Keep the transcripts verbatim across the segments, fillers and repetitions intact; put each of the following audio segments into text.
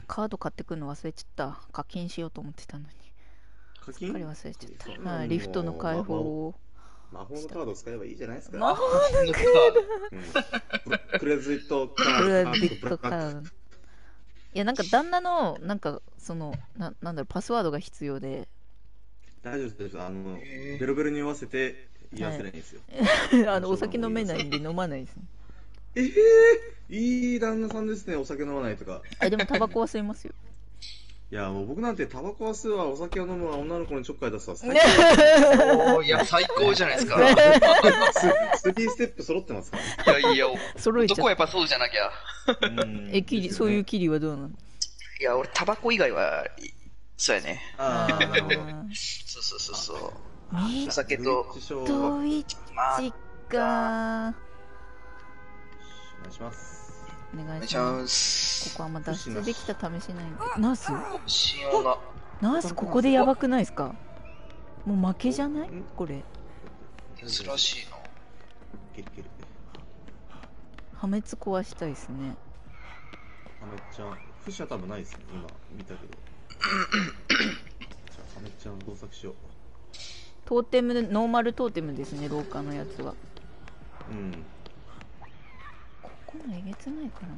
カード買ってくるの忘れちゃった。課金しようと思ってたのに。 課金すっかり忘れちゃった。 そんなはい、リフトの開放を。 魔法のカードを使えばいいじゃないですか。 魔法のカード、うん、クレジットカード。 クレジットカード。いや、なんか旦那の、なんか、その、ななんだろう、パスワードが必要で。 大丈夫です。あの、ベロベロに酔わせて言わせないんですよ。 はい、あの、お酒飲めないんで飲まないですね。 えー、いい旦那さんですね、お酒飲まないとか。 あ、でもタバコは吸いますよ。いや、もう僕なんてタバコは吸うわ、お酒を飲むわ、女の子にちょっかい出すわ。 最高いや、最高じゃないですか。 スリーステップ揃ってますから。 いやいや、 揃えちゃ男はやっぱそうじゃなきゃ。 え、キリ、そういうキリはどうなの？ いや、俺、タバコ以外は、そうやね。 ああ、なるほど。 そうそうそうそう。 お酒と、 ドイッチか。 お願いします。 お願いします。ここはまあ脱出できた試しないんで。ナース？ 信用が。 ナースここでやばくないですか？もう負けじゃない？これ。 珍しいな。 いけるいける。 破滅壊したいですね。 破滅ちゃん、フシは多分ないですね、今見たけど。じゃあ破滅ちゃん動作しよう。 トーテム、ノーマルトーテムですね、廊下のやつは。 うん。 ここもえげつないからな。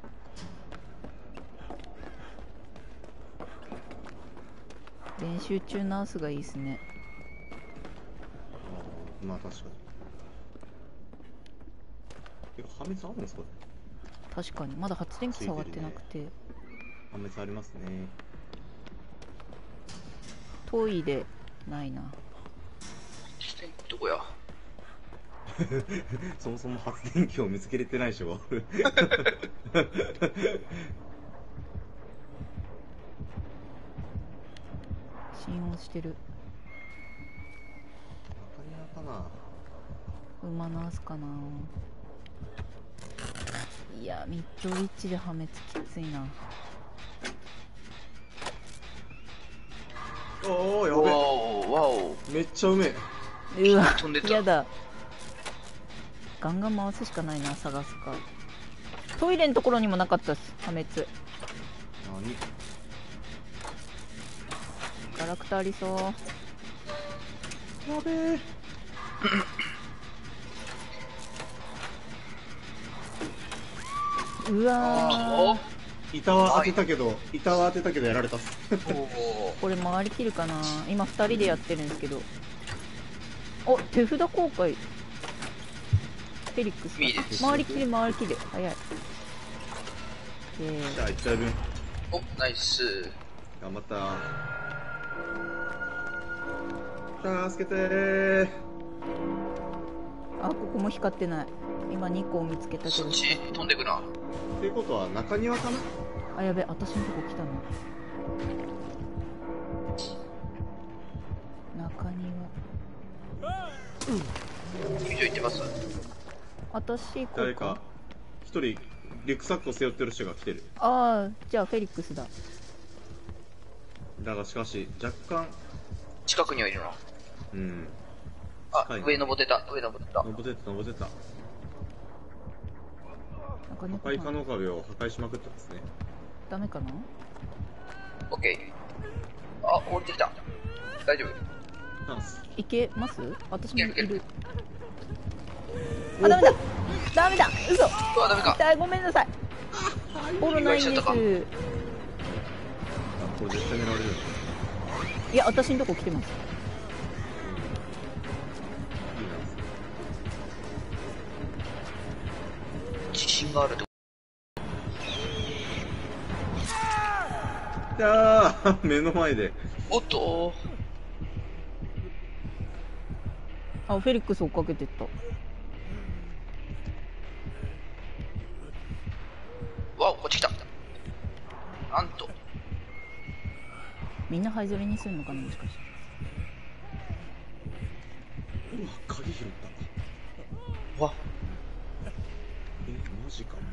練習中ナースがいいですね。 ああ、まあ確かに。てか破滅あるんですかね。 確かにまだ発電機触ってなくて、ね、 破滅ありますね。 トイレないな。 どこやそもそも発電機を見つけれてないでしょ。 心音してる。 中庭かな。 馬ナースかな。いやミッドウィッチで破滅きついな。 おお、やべえ。 わお、 めっちゃうめえ。 うわ、 飛んでた。 やだ。ガンガン回すしかないな、探すか。トイレのところにもなかったっす、破滅。 何？ ガラクタありそう。やべえ。 うわー。板は当てたけど、板は当てたけどやられたっす。 これ回りきるかな。今ふたりでやってるんですけど。お、手札公開。フェリックスだ。回りきれ回りきれ。早い。 じゃあいっちゃいぶん。 お、ナイス。 頑張ったー。助けてー。 あ、ここも光ってない。今にこを見つけたけど。 そっち飛んでくな。 っていうことは中庭かな。 あ、やべ、私のとこ来たの。中庭。 うん。以上行ってます。 私こうか。 誰か一人リュックサックを背負ってる人が来てる。 ああ、じゃあフェリックスだ。 だがしかし若干近くにはいるな。 うん。 あ、上登ってた。上登ってた。 登ってた登ってた。破壊可能壁を破壊しまくってますね。 ダメかな。 オッケー。あ、降りてきた。大丈夫。 いけます？私もいる。あ、ダメだダメだ嘘。 うわ、ダメか。 痛い、ごめんなさい。ボロないんです。これ絶対狙われる。 いや、私のとこ来てます。 自信があると。 いやー、目の前で。 おっとー。あ、フェリックス追っかけてった。 わお、こっち来た。なんと。 みんな灰ずれにするのかな、もしかして。 うわ、鍵拾った。 わ。 え、マジか。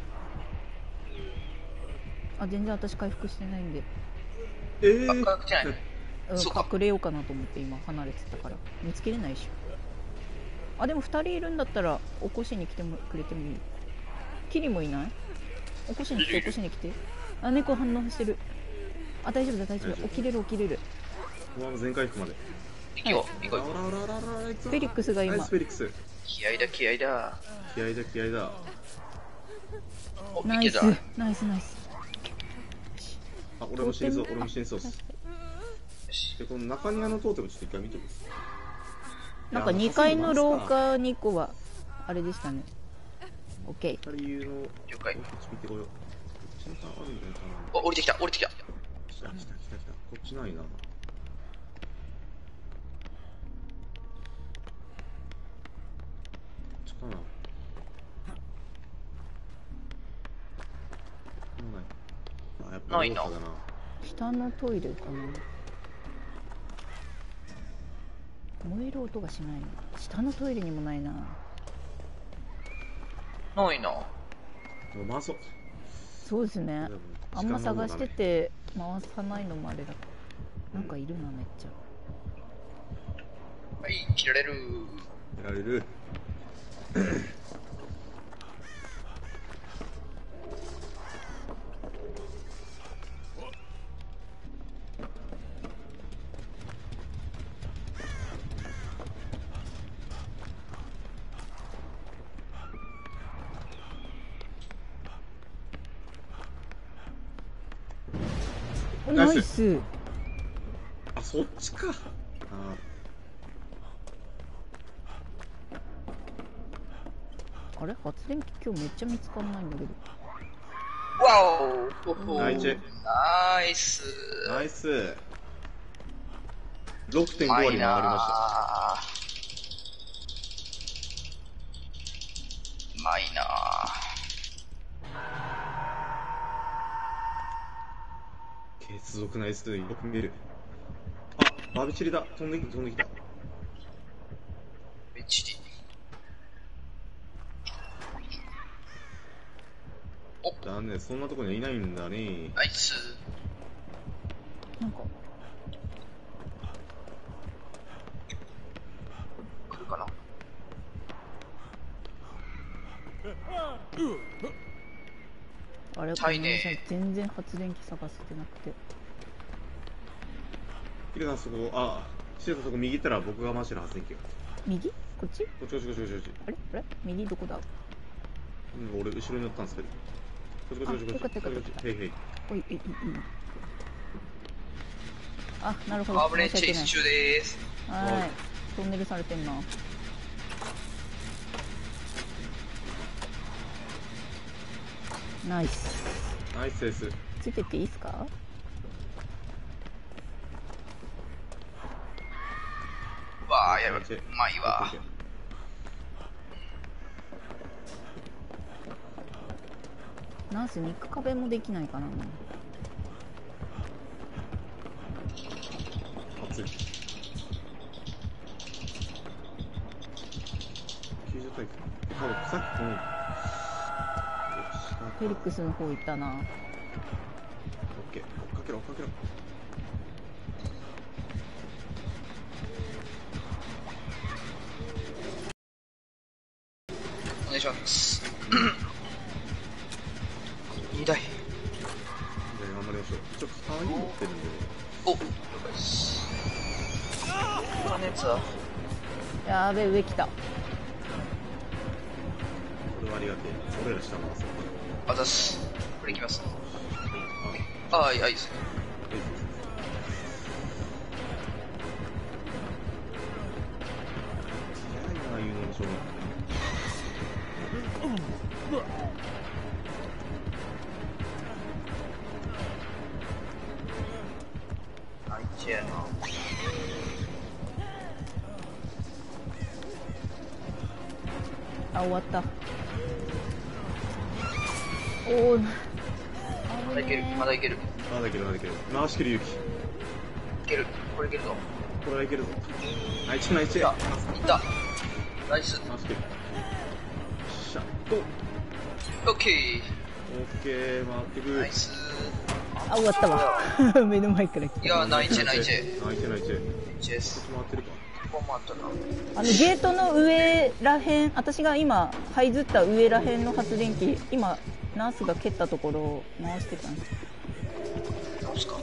あ、全然私回復してないんで。 えー、 あ、回復してない。 うん、隠れようかなと思って今離れてたから見つけれないでしょ。あ、でもふたりいるんだったら起こしに来てもくれてもいい。キリもいない？起こしに来て起こしに来て。 あ、猫反応してる。あ、大丈夫だ大丈夫。 大丈夫起きれる起きれる。 このまま全回復まで。 行こう、行こう。 あららららら、あいつフェリックスが今ナイスフェリックス。 気合だ、気合だ。 気合だ気合だ。 お、 ナイスいけた。 ナイスナイス。 あ、俺も死にそう、 トーテム俺も死にそうっす。 よし。 で、この中庭のトーテムちょっと一回見てください。 なんかにかいの廊下にこはあれでしたね。オッケー。 二人言うの、 了解こっち見てこよう。こっちのターンあるんじゃないかな。 お、降りてきた、降りてきた。 来た来た来た来た。こっちないな。こっちかな。ない。あ、やっぱないな廊下だな。 下のトイレかな。燃える音がしないな。下のトイレにもないな。 ないな。 もう回そう。 そうですね。あんま探してて回さないのもあれだ。なんかいるな、めっちゃ。 はい、切られる。 やられる。ナイスナイス。 あ、そっちか。ああれ発電機今日めっちゃ見つかんないんだけど。 わおおナイチェナイス。 ナイス。ろくてんご 割回りました。 うまいな継続ナイス。よく見える。あ、バビチリだ。飛んできた、飛んできた。 ベチリ。 残念、そんなとこにはいないんだね。 ナイス。 なんか来るかな。 あれごめん痛いねなさい、全然発電機探せてなくて。 ヒデさんそこ、あ、シデさんそこ右行ったら僕が回してる発電機が。 右こっちこっちこっちこっちこっちこっち。 あれあれ右どこだ。 うん、俺後ろに乗ったんですけど。こっちこっちこっちこっち。 あよかったよかったへいへい。 おい、いい、いい。あ、なるほど。 カーブレン申し訳ないチェイス中でーす。 はーい。トンネルされてんな。ナイス。 ナイスです。 ついてっていいっすか。 わあ、やばい。うまいわ。 ナース肉壁もできないかな。 熱い。きゅうじゅう回復。多分さっきこの。 フェリックスの方行ったな。 オッケー。追っかけろ追っかけろ。 お願いします。にだい。 じゃあ頑張りましょう。ちょっと鍵持ってるんで。 お、了解です。このやつはやーべえ、上来た。 これはありがてえ。俺ら下回そう。 あざっす。これいきます。 あ、 ああ、いいですね。 いいですね。早いな、言うのもしょうがない。 ナイチェやな。 あ、終わった。おお。 まだいける、まだいける。 まだいけるまだいける。回しきる勇気。 いける。これいけるぞ。 これはいけるぞ。ナイチェナイチェ。 いった。いった。ナイス。 回しきる。シャッと。 オッケー。 オッケー、回ってく。 ナイス。 あ、終わったわ。目の前から来た。 いや、ナイチェ、ナイチェ。 ナイチェナイチェ。 チェス。 回ってるか。 ここもあったな。 あのゲートの上らへん、私が今這いずった上らへんの発電機、今ナースが蹴ったところを回してたんです。 倒すか。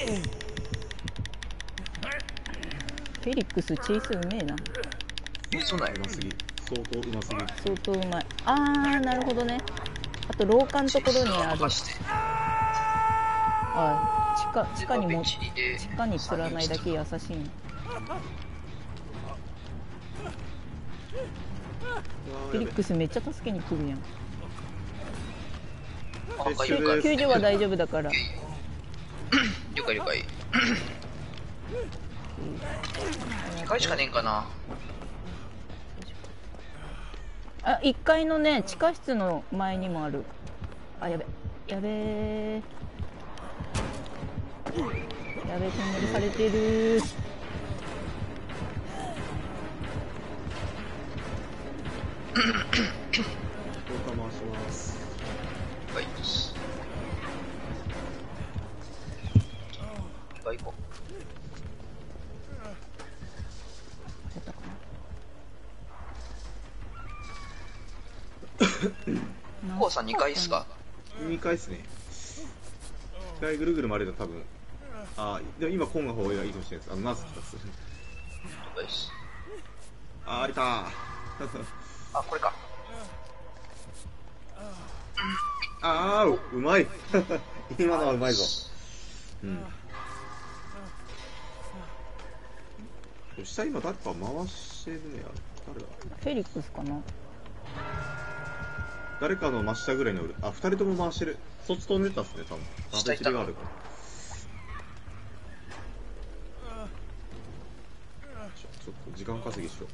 フェリックスチェイスうめえな。 え、そうなんや。 うますぎ。相当うますぎ。 相当うまい。あー、なるほどね。あと廊下のところにある。 してあ、地下地下にも地地下に釣らないだけ優しいね。フェリックスめっちゃ助けに来るやん。 あ、了解。 救助は大丈夫だから。 了解了解。にかいしかねえんかな。 あ、いっかいのね、地下室の前にもある。あ、やべやべーやべー、トンネルされてる。 廊下回します。 はい。はい、行こ出たかな。 う。こうさんにかいっすか。 にかいっすね。いっかいぐるぐる回れたら多分。あー、でも今コンの方がいいかもしれないです。あの、ナース来たっす。 了解です。 あー、いたー。 あ、これか。 あー、うまい。今のはうまいぞ。うん。下今誰か回してるね。誰だ。 フェリックスかな。 誰かの真下ぐらいにおる。あ、二人とも回してる。そっち飛んでたっすね、多分。 下いたがあるから。ちょ、ちょっと時間稼ぎしよう。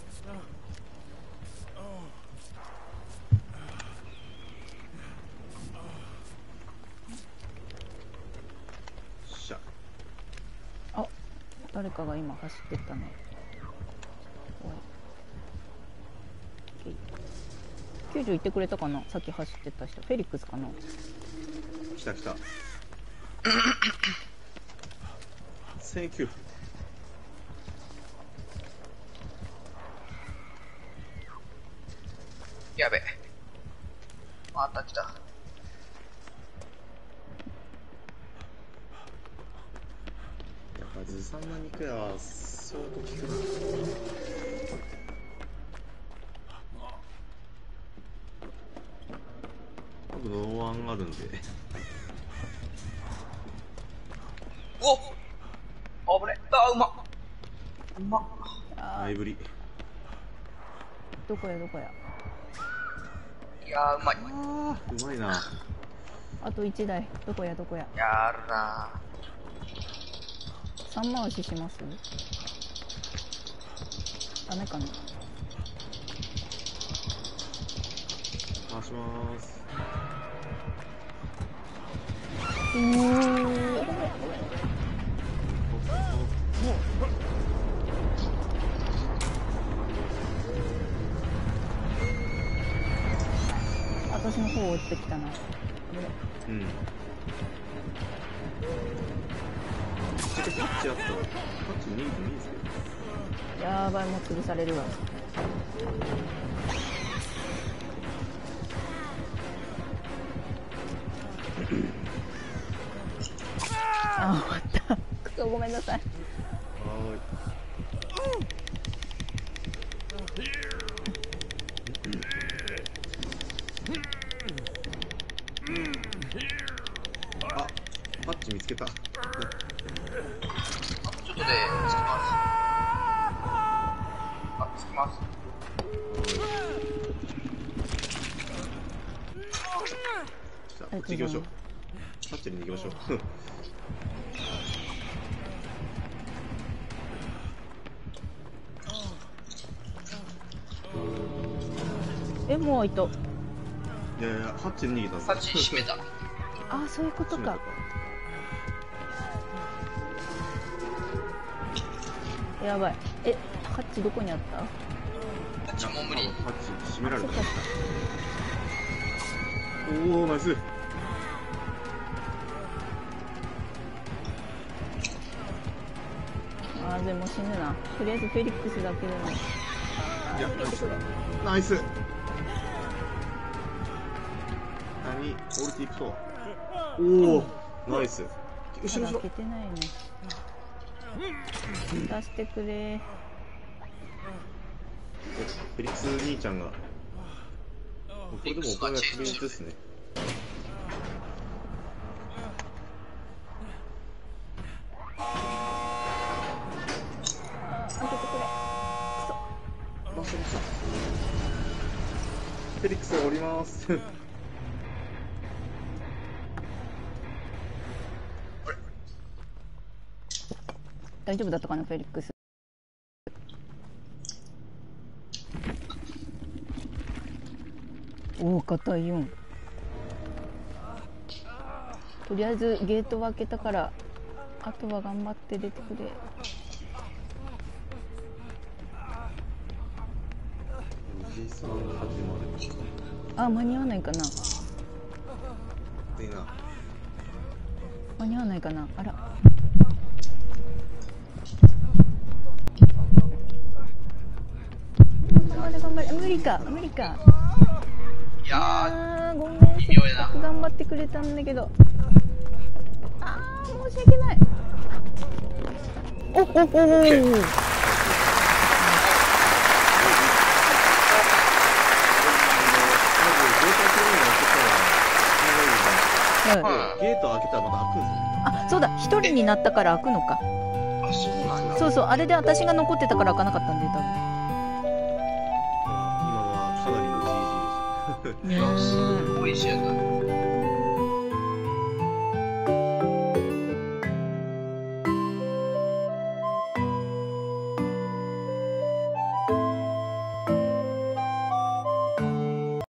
しゃ。 あ、誰かが今走ってったね。怖い。救助行ってくれたかな。さっき走ってた人。フェリックスかな。 来た来た。センキュー。 やべ。また来た。 やっぱずさんな肉屋は相当効くな。多分ノーワンあるんで。 おっ、あぶね。あ、うまっ。うまっ。 あ前振り。 どこやどこや。 いやー、うまい。 あー、うまいな。 あといちだい。どこやどこや。 やるなさん回しします。ダメかな。 回しまーす。 うーん、ごめんごめん。私の方落ちてきたな。 うん。めっちゃくちゃタッチあったわ。タッチ逃げてもいいんですけど。 やばい、もう潰されるわ。あ、終わった。くそ、ごめんなさい。 はーい。あ、タッチ見つけた。 あとちょっとで着きます。あ、着きます。 じゃあ、こっち行きましょう。タッチに行きましょう。 え、もう開いた。 いやいや、ハッチに逃げたんですタッチ閉めた。 あ、そういうことか。やばい。え、ハッチどこにあった？ タッチもう無理。 ハッチ閉められた。 そっか。 おお、ナイス。 あー、でも死ぬな。とりあえずフェリックスだけでも。 いや、ナイス。ナイス。何オルティプト。おお、ナイス。 後ろ後ろ。 開けてないね。出してくれ。 フェリックス兄ちゃんが。これでもお金が確実ですね。 開けてくれ。 バシバシ。フェリックス降ります。 大丈夫だったかな、フェリックス。おお、硬いよん。とりあえずゲートは開けたから、あとは頑張って出てくれ。 じいさん始まる。 あ、間に合わないかな。 でな。 間に合わないかな。あら。頑張れ頑張れ、無理か無理か。 いやあーごめん、せっかく頑張ってくれたんだけど。あー申し訳ない。おおおおお。 ー、 はい、 ゲート開けたらまた開くんですよ。 あ、そうだ、一人になったから開くのか。 あ、そうなんだ。 そうそう、あれで私が残ってたから開かなかったんで、多分。 今はかなりの ジージー でした。 いや、すごい試合だね。